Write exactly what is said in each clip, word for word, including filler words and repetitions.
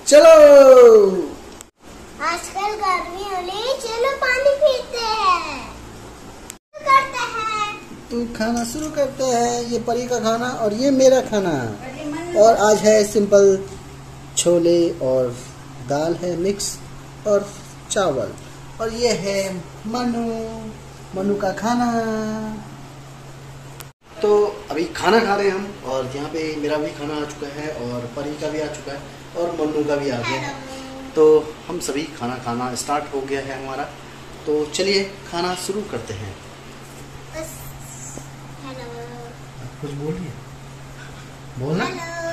चलो आजकल गर्मी होने, चलो पानी पीते हैं, करते हैं। तू खाना शुरू करते हैं। ये परी का खाना और ये मेरा खाना। और आज है सिंपल छोले और दाल है मिक्स और चावल। और ये है मनु मनु का खाना। तो अभी खाना खा रहे हैं हम और यहाँ पे मेरा भी खाना आ चुका है और परी का भी आ चुका है और मनु का भी आ गया है। तो हम सभी खाना खाना स्टार्ट हो गया है हमारा। तो चलिए खाना शुरू करते हैं। कुछ बोलिए, बोलना।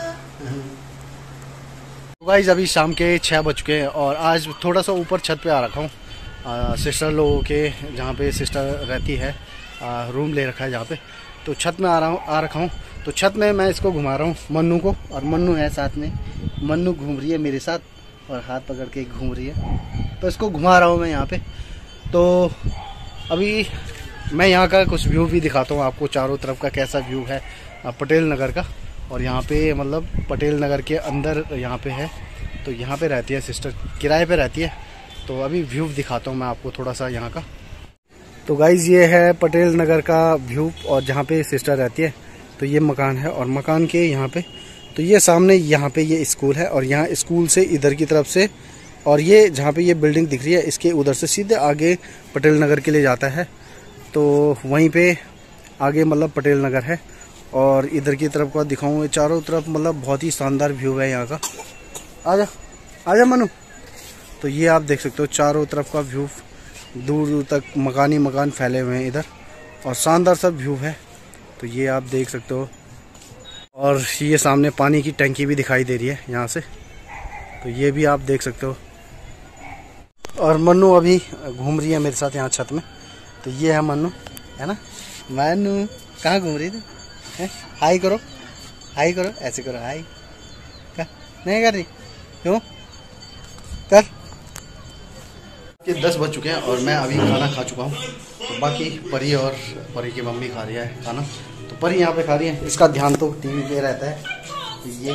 गाइस अभी शाम के छः बज चुके हैं और आज थोड़ा सा ऊपर छत पे आ रखा हूँ सिस्टर लोगों के, जहाँ पे सिस्टर रहती है। आ, रूम ले रखा है जहाँ पे, तो छत में आ रहा हूँ आ रखा हूँ। तो छत में मैं इसको घुमा रहा हूँ मन्नू को, और मन्नू है साथ में। मन्नू घूम रही है मेरे साथ और हाथ पकड़ के घूम रही है। तो इसको घुमा रहा हूँ मैं यहाँ पे। तो अभी मैं यहाँ का कुछ व्यू भी दिखाता हूँ आपको, चारों तरफ का कैसा व्यू है पटेल नगर का। और यहाँ पे मतलब पटेल नगर के अंदर यहाँ पे है। तो यहाँ पे रहती है सिस्टर, किराए पे रहती है। तो अभी व्यू दिखाता हूँ मैं आपको थोड़ा सा यहाँ का। तो गाइज़ ये है पटेल नगर का व्यू और जहाँ पे सिस्टर रहती है। तो ये मकान है और मकान के यहाँ पे, तो ये सामने यहाँ पे ये स्कूल है और यहाँ स्कूल से इधर की तरफ से, और ये जहाँ पे ये बिल्डिंग दिख रही है इसके उधर से सीधे आगे पटेल नगर के लिए जाता है। तो वहीं पे आगे मतलब पटेल नगर है। और इधर की तरफ का दिखाऊँ, चारों तरफ मतलब बहुत ही शानदार व्यू है यहाँ का। आजा आजा मनु। तो ये आप देख सकते हो चारों तरफ का व्यू, दूर दूर तक मकान ही मकान फैले हुए हैं इधर, और शानदार सा व्यू है। तो ये आप देख सकते हो। और ये सामने पानी की टंकी भी दिखाई दे रही है यहाँ से, तो ये भी आप देख सकते हो। और मन्नू अभी घूम रही है मेरे साथ यहाँ छत में। तो ये है मन्नू, है ना। मन्नू कहाँ घूम रही थी? हाई करो, हाई करो, ऐसे करो हाई। क्या नहीं कर रही? क्यों कर? कि दस बज चुके हैं और मैं अभी खाना खा चुका हूँ। तो बाकी परी और परी की मम्मी खा रही है खाना। तो परी यहाँ पे खा रही है, इसका ध्यान तो टीवी पे रहता है। तो ये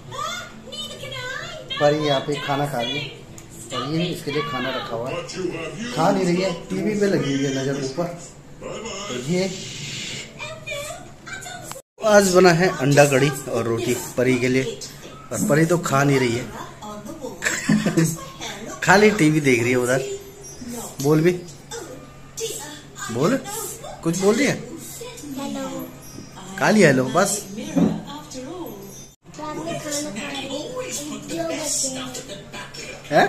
परी यहाँ पे खाना खा रही है और ये इसके लिए खाना रखा हुआ है। खा नहीं रही है, टीवी पे लगी हुई है नज़र ऊपर। तो ये आज बना है अंडा कड़ी और रोटी परी के लिए, और परी तो खा नहीं रही है खाली टीवी देख रही है उधर। बोल भी, बोल, कुछ बोल रही है? खाली हेलो बस। है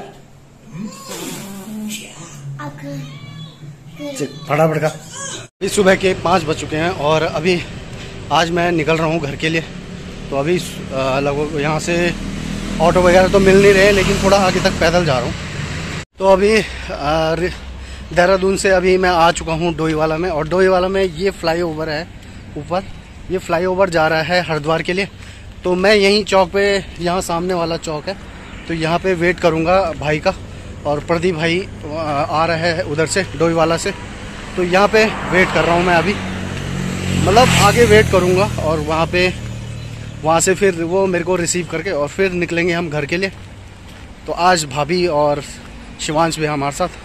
फटाफट का। अभी सुबह के पाँच बज चुके हैं और अभी आज मैं निकल रहा हूँ घर के लिए। तो अभी लगभग यहाँ से ऑटो वगैरह तो मिल नहीं रहे, लेकिन थोड़ा आगे तक पैदल जा रहा हूँ। तो अभी देहरादून से अभी मैं आ चुका हूँ डोईवाला में, और डोईवाला में ये फ्लाईओवर है ऊपर, ये फ्लाईओवर जा रहा है हरिद्वार के लिए। तो मैं यहीं चौक पे, यहाँ सामने वाला चौक है, तो यहाँ पे वेट करूँगा भाई का। और प्रदीप भाई आ रहे हैं उधर से डोईवाला से, तो यहाँ पे वेट कर रहा हूँ मैं अभी। मतलब आगे वेट करूँगा और वहाँ पे वहाँ से फिर वो मेरे को रिसीव करके और फिर निकलेंगे हम घर के लिए। तो आज भाभी और शिवांश भी हमारे साथ।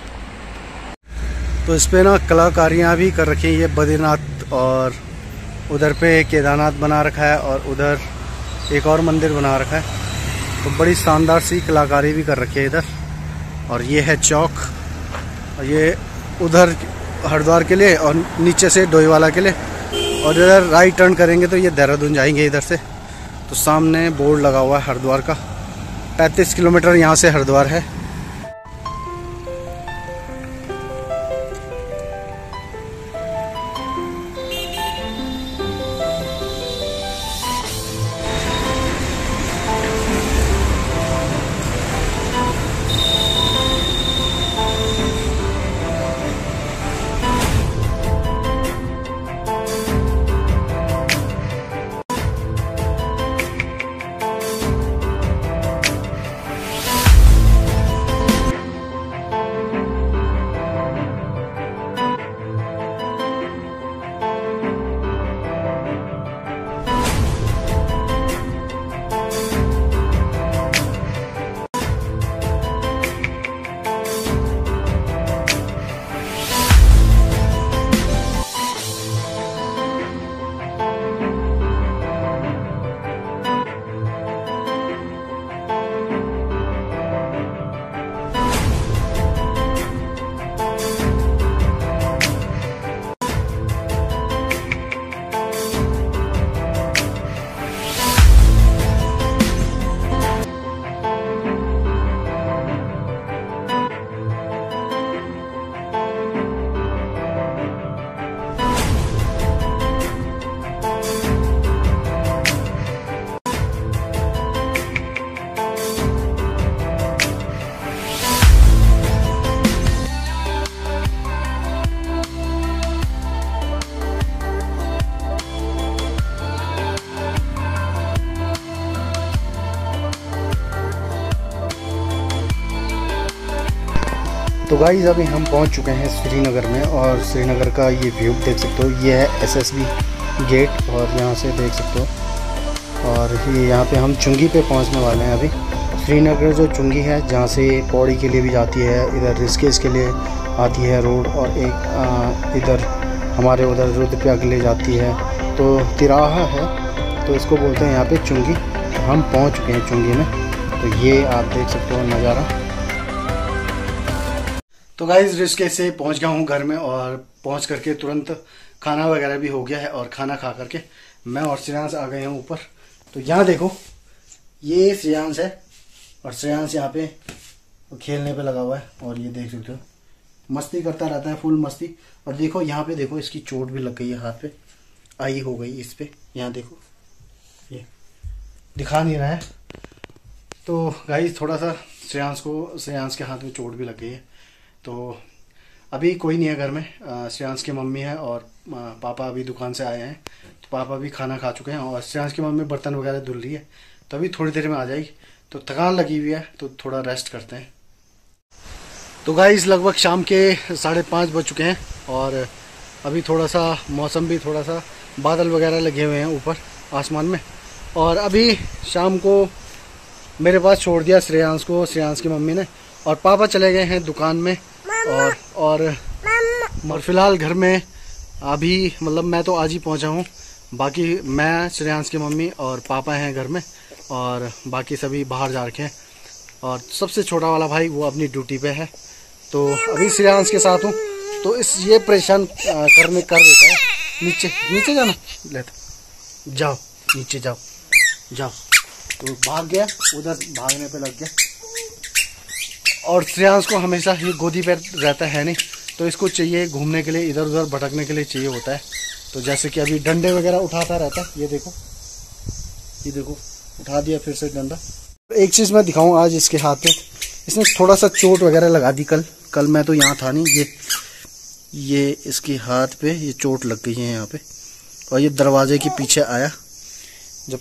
तो इस पे ना कलाकारियाँ भी कर रखी हैं, ये बद्रीनाथ, और उधर पे केदारनाथ बना रखा है और उधर एक और मंदिर बना रखा है। तो बड़ी शानदार सी कलाकारी भी कर रखी है इधर। और ये है चौक, और ये उधर हरिद्वार के लिए और नीचे से डोईवाला के लिए। और इधर राइट टर्न करेंगे तो ये देहरादून जाएंगे इधर से। तो सामने बोर्ड लगा हुआ है हरिद्वार का। पैंतीस किलोमीटर यहाँ से हरिद्वार है। तो गाइस अभी हम पहुंच चुके हैं श्रीनगर में, और श्रीनगर का ये व्यू देख सकते हो। ये है एसएसबी गेट, और यहाँ से देख सकते हो। और ये यहाँ पे हम चुंगी पे पहुंचने वाले हैं अभी। श्रीनगर जो चुंगी है, जहाँ से पौड़ी के लिए भी जाती है, इधर ऋषिकेश के लिए आती है रोड, और एक आ, इधर हमारे उधर रुद्रप्रयाग के लिए जाती है। तो तिराहा है, तो इसको बोलते हैं यहाँ पे चुंगी। तो हम पहुँच चुके हैं चुंगी में। तो ये आप देख सकते हो नज़ारा। तो गाइस ऋषिकेश से पहुंच गया हूं घर में, और पहुंच करके तुरंत खाना वगैरह भी हो गया है, और खाना खा करके मैं और श्रेयांश आ गए हैं ऊपर। तो यहाँ देखो, ये श्रेयांश है, और श्रेयांश यहाँ पे खेलने पे लगा हुआ है, और ये देख सकते हो मस्ती करता रहता है, फुल मस्ती। और देखो यहाँ पे देखो, इसकी चोट भी लग गई है, हाथ पे आई हो गई इस पे। यहाँ देखो, ये दिखा नहीं रहा है। तो गाइस थोड़ा सा श्रेयांश को श्रेयांश के हाथ में चोट भी लग गई है। तो अभी कोई नहीं है घर में, श्रेयांश की मम्मी है और पापा अभी दुकान से आए हैं। तो पापा भी खाना खा चुके हैं, और श्रेयांश की मम्मी बर्तन वगैरह धुल रही है। तो अभी थोड़ी देर में आ जाएगी। तो थकान लगी हुई है, तो थोड़ा रेस्ट करते हैं। तो गाइस लगभग शाम के साढ़े पाँच बज चुके हैं, और अभी थोड़ा सा मौसम भी थोड़ा सा बादल वगैरह लगे हुए हैं ऊपर आसमान में। और अभी शाम को मेरे पास छोड़ दिया श्रेयांश को श्रेयांश की मम्मी ने, और पापा चले गए हैं दुकान में। और और और फिलहाल घर में अभी मतलब मैं तो आज ही पहुंचा हूं। बाकी मैं, श्रेयांश की मम्मी और पापा हैं घर में, और बाकी सभी बाहर जा रखे हैं। और सबसे छोटा वाला भाई वो अपनी ड्यूटी पे है। तो अभी श्रेयांश के साथ हूं, तो इस ये परेशान करने कर देता है। नीचे नीचे जाना, लेता जाओ, नीचे जाओ जाओ। तो भाग गया, उधर भागने पे लग गया। और श्रेयांश को हमेशा ये गोदी पे रहता है नहीं, तो इसको चाहिए घूमने के लिए, इधर उधर भटकने के लिए चाहिए होता है। तो जैसे कि अभी डंडे वगैरह उठाता रहता है। ये देखो, ये देखो उठा दिया फिर से डंडा। एक चीज़ मैं दिखाऊं आज इसके हाथ पे, इसने थोड़ा सा चोट वगैरह लगा दी। कल कल मैं तो यहाँ था नहीं। ये ये इसके हाथ पे ये चोट लग गई है यहाँ पे, और ये दरवाजे के पीछे आया जब।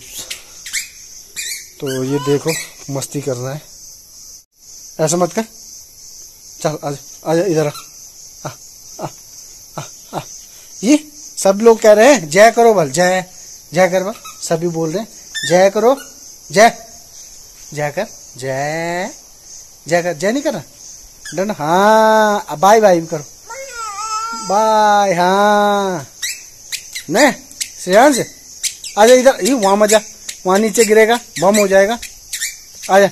तो ये देखो मस्ती कर रहा है, ऐसा मत कर। चल आजा आजा इधर आ, आ, आ, आ, आ। ये सब लोग कह रहे हैं जय करो बल, जय जय कर बल। सभी बोल रहे हैं जय करो, जय जय कर, जय जय कर। जय नहीं करना, डन। हाँ बाय बाय करो, बाय। हाँ नहीं श्रेयांश आजा इधर, ये वहां मत जा, वहां नीचे गिरेगा, बम हो जाएगा। आजा।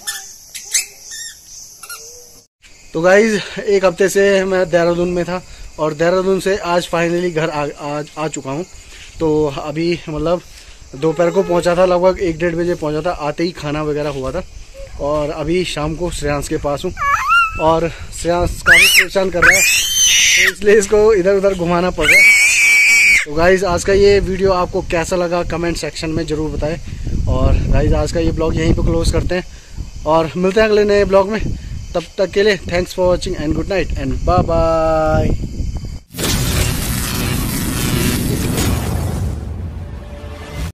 तो गाइज एक हफ्ते से मैं देहरादून में था, और देहरादून से आज फाइनली घर आ, आ, आ चुका हूँ। तो अभी मतलब दोपहर को पहुँचा था, लगभग एक डेढ़ बजे पहुँचा था। आते ही खाना वगैरह हुआ था, और अभी शाम को श्रेयांश के पास हूँ। और श्रेयांश काफ़ी परेशान कर रहा है, तो इसलिए इसको इधर उधर घुमाना पड़ रहा है। तो गाइज आज का ये वीडियो आपको कैसा लगा कमेंट सेक्शन में ज़रूर बताएं। और गाइज आज का ये ब्लॉग यहीं पे क्लोज करते हैं, और मिलते हैं अगले नए ब्लॉग में। तब तक के लिए thanks for watching and good night and bye bye.